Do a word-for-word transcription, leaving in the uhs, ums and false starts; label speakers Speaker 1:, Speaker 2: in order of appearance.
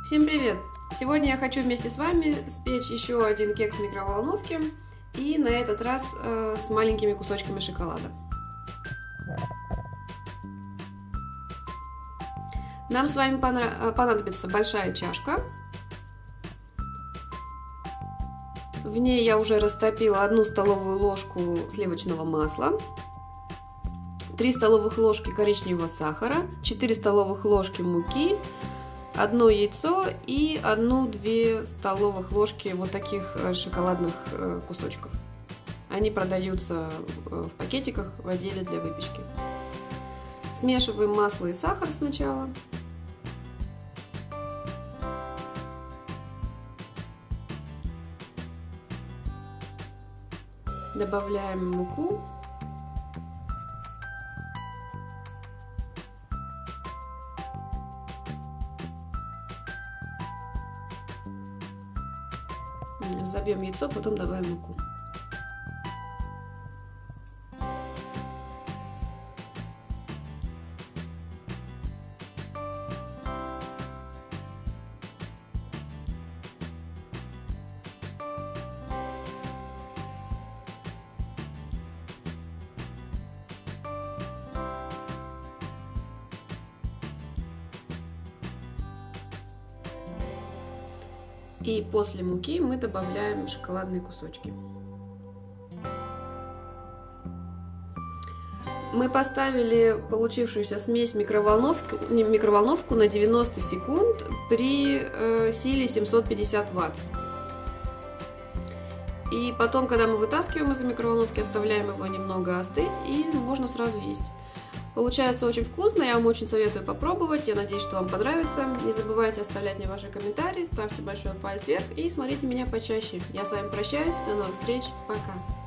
Speaker 1: Всем привет! Сегодня я хочу вместе с вами спечь еще один кекс в микроволновке, и на этот раз э, с маленькими кусочками шоколада. Нам с вами понадобится большая чашка. В ней я уже растопила одну столовую ложку сливочного масла, три столовых ложки коричневого сахара, четыре столовых ложки муки, одно яйцо и одну-две столовых ложки вот таких шоколадных кусочков. Они продаются в пакетиках в отделе для выпечки. Смешиваем масло и сахар сначала. Добавляем муку. Забьем яйцо, потом добавим муку. И после муки мы добавляем шоколадные кусочки. Мы поставили получившуюся смесь в микроволновку, микроволновку на девяносто секунд при э, силе семьсот пятьдесят ватт. И потом, когда мы вытаскиваем из микроволновки, оставляем его немного остыть, и можно сразу есть. Получается очень вкусно, я вам очень советую попробовать, я надеюсь, что вам понравится. Не забывайте оставлять мне ваши комментарии, ставьте большой палец вверх и смотрите меня почаще. Я с вами прощаюсь, до новых встреч, пока!